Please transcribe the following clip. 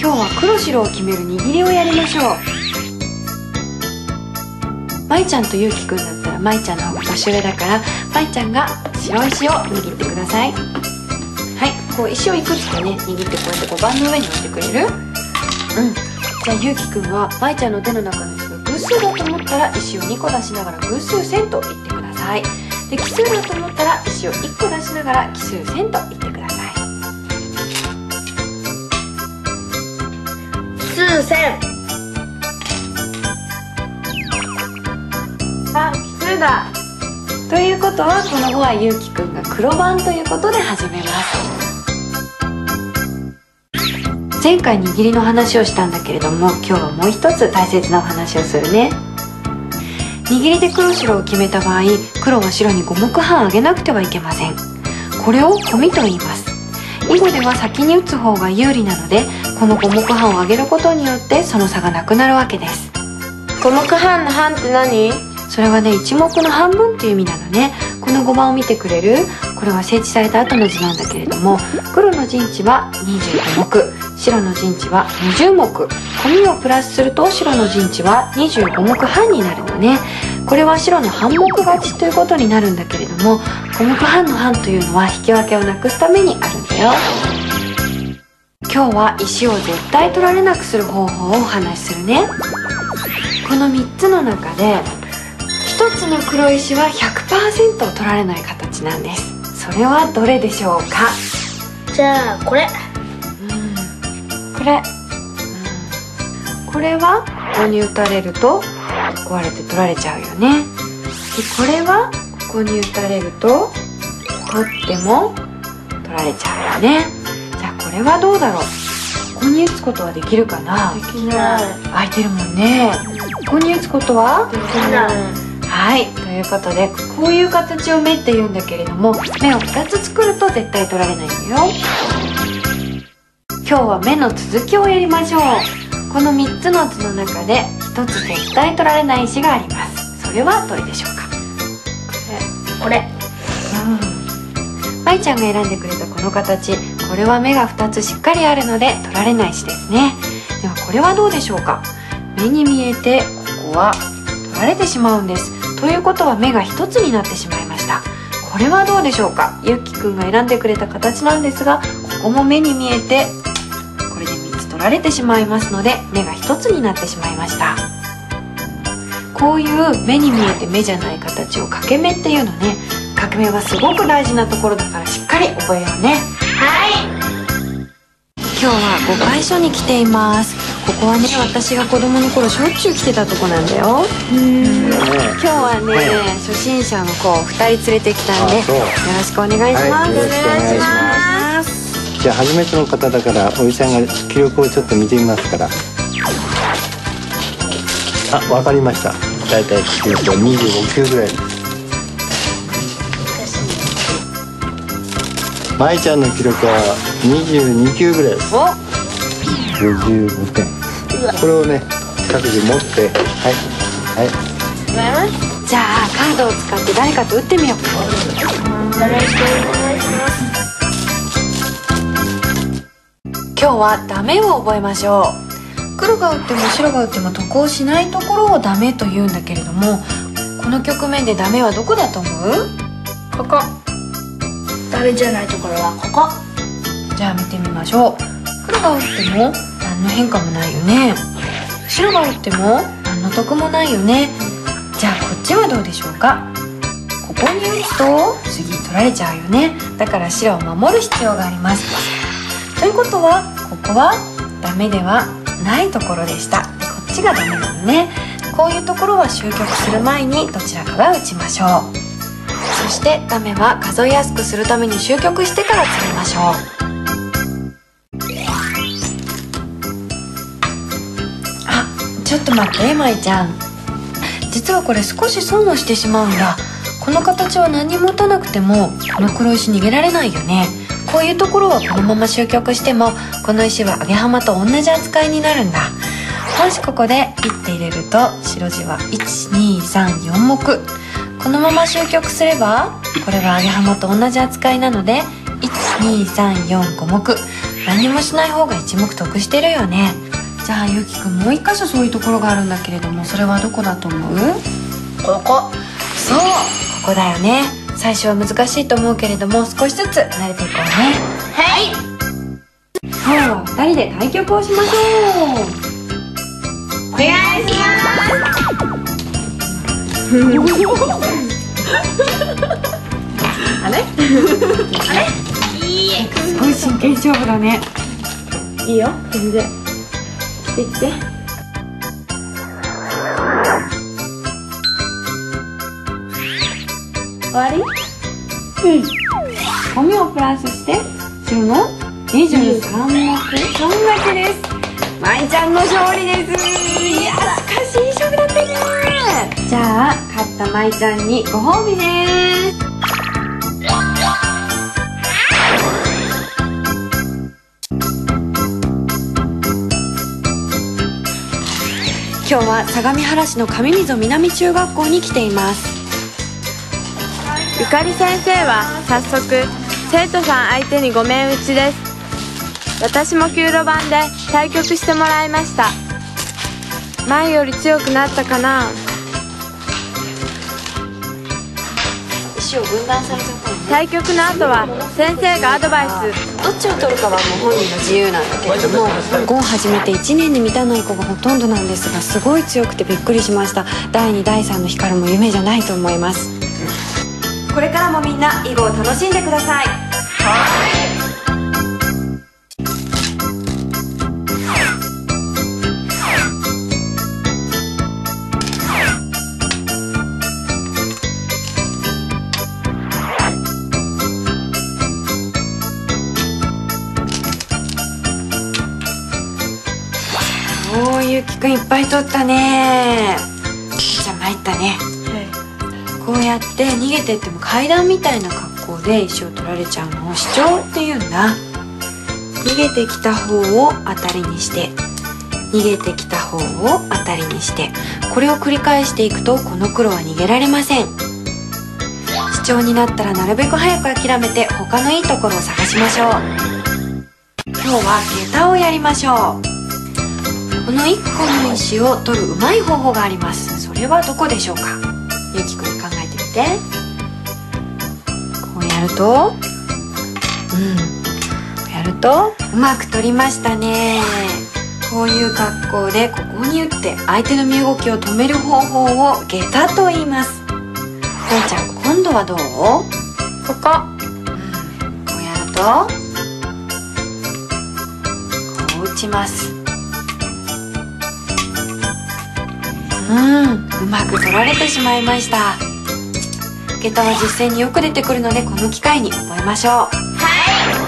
今日は黒白を決める握りをやりましょう。まいちゃんとゆうきくんだったらまいちゃんの方が年上だから、まいちゃんが白石を握ってください。はい、こう石をいくつかね握って、こうやって碁盤の上に置いてくれる？じゃあゆうきくんはまいちゃんの手の中の石が偶数だと思ったら石を2個出しながら偶数1000と言ってください。で奇数だと思ったら石を1個出しながら奇数1000と言ってください。 奇数1000。あ、奇数だ。 ということはこの碁はゆうきくんが黒番ということで始めます。前回握りの話をしたんだけれども、今日はもう一つ大切なお話をするね。握りで黒白を決めた場合、黒は白に5目半上げなくてはいけません。これを込みと言います。囲碁では先に打つ方が有利なので、この5目半を上げることによってその差がなくなるわけです。 5目半の半って何？ それはね、1目の半分っていう意味なのね。この碁盤を見てくれる？これは整地された後の図なんだけれども、黒の陣地は25目、白の陣地は20目。込みをプラスすると白の陣地は25目半になるのね。これは白の半目勝ちということになるんだけれども、5目半の半というのは引き分けをなくすためにあるんだよ。今日は石を絶対取られなくする方法をお話しするね。この3つの中で1つの黒石は 100% 取られない形なんです。それはどれでしょうか？ じゃあこれ。 これはここに打たれると壊れて取られちゃうよね。でこれはここに打たれると取っても取られちゃうよね。じゃあこれはどうだろう？ここに打つことはできるかな？ できない。 空いてるもんね。ここに打つことはできない。 はい、ということでこういう形を目って言うんだけれども、目を2つ作ると絶対取られないんだよ。今日は目の続きをやりましょう。この3つの図の中で1つ絶対取られない石があります。それはどれでしょうか？ これ。 まいちゃんが選んでくれたこの形、これは目が2つしっかりあるので取られない石ですね。ではこれはどうでしょうか？目に見えてここは取られてしまうんです。ということは目が1つになってしまいました。これはどうでしょうか？ゆうきくんが選んでくれた形なんですが、ここも目に見えてこれで3つ取られてしまいますので、目が1つになってしまいました。こういう目に見えて目じゃない形を掛け目っていうのね。掛け目はすごく大事なところだからしっかり覚えようね。 はい。 今日は碁会所に来ています。ここはね、私が子供の頃しょっちゅう来てたとこなんだよ。今日はね、初心者の子を2人連れてきたんで、よろしくお願いします。 よろしくお願いします。じゃあ初めての方だからおじちゃんが記録をちょっと見てみますから。あ、わかりました。だいたい記録は25球ぐらいです。まいちゃんの記録は22球ぐらいです。55点。これをね、各自持って、はいはい。 じゃあカードを使って誰かと打ってみよう。 よろしくお願いします。 今日はダメを覚えましょう。黒が打っても白が打っても得をしないところをダメと言うんだけれども、この局面でダメはどこだと思う？ ここ。ダメじゃないところはここ。 じゃあ見てみましょう。黒が打っても何の変化もないよね。白が打っても何の得もないよね。じゃあこっちはどうでしょうか？ここに打つと次取られちゃうよね。だから白を守る必要があります。ということはここはダメではないところでした。でこっちがダメなのね。こういうところは終局する前にどちらかが打ちましょう。そしてダメは数えやすくするために終局してから詰めましょう。あ、ちょっと待ってまいちゃん、実はこれ少し損をしてしまうんだ。この形は何も打たなくてもこの黒石逃げられないよね。こういうところはこのまま終局してもこの石は上げ浜と同じ扱いになるんだ。もしここで1手入れると白地は1234目。このまま終局すればこれは上げ浜と同じ扱いなので12345目。 何もしない方が一目得してるよね。じゃあゆうきくん、もう一箇所そういうところがあるんだけれども、それはどこだと思う？ ここ。 そう、ここだよね。最初は難しいと思うけれども、少しずつ慣れていこうね。 はい。 今日は2人で対局をしましょう。 お願いします。あれ？あれ？いいえ。 すごい真剣勝負だね。 いいよ、全然。来て来て。 終わり？ うん。 ゴミをプラスして白の23目3目です。まいちゃんの勝利です。いや、しかしいい勝負だったね。じゃあ勝ったまいちゃんにご褒美です。今日は相模原市の上溝南中学校に来ています。 ゆかり先生は早速生徒さん相手にご面打ちです。私も9路盤で対局してもらいました。前より強くなったかな。 石を分断されちゃったのね。 対局の後は先生がアドバイス。 どっちを取るかはもう本人の自由なんだけれども、碁を始めて1年に満たない子がほとんどなんですが、すごい強くてびっくりしました。第2第3の光も夢じゃないと思います。これからもみんな囲碁を楽しんでください。おー、ゆうきくんいっぱい取ったね。じゃあ参ったね。こうやって逃げてっても階段みたいな格好で石を取られちゃうのをシチョウって言うんだ。逃げてきた方を当たりにして、逃げてきた方を当たりにして、これを繰り返していくとこの黒は逃げられません。シチョウになったらなるべく早く諦めて他のいいところを探しましょう。今日は下駄をやりましょう。この1個の石を取るうまい方法があります。それはどこでしょうか？ゆきくん考えてみて。こうやると、こうやるとうまく取りましたね。こういう格好でここに打って相手の身動きを止める方法を下駄と言います。こうちゃん、今度はどう？ ここ。 こうやるとこう打ちます。うまく取られてしまいました。下駄は実践によく出てくるので、この機会に覚えましょう。 はい。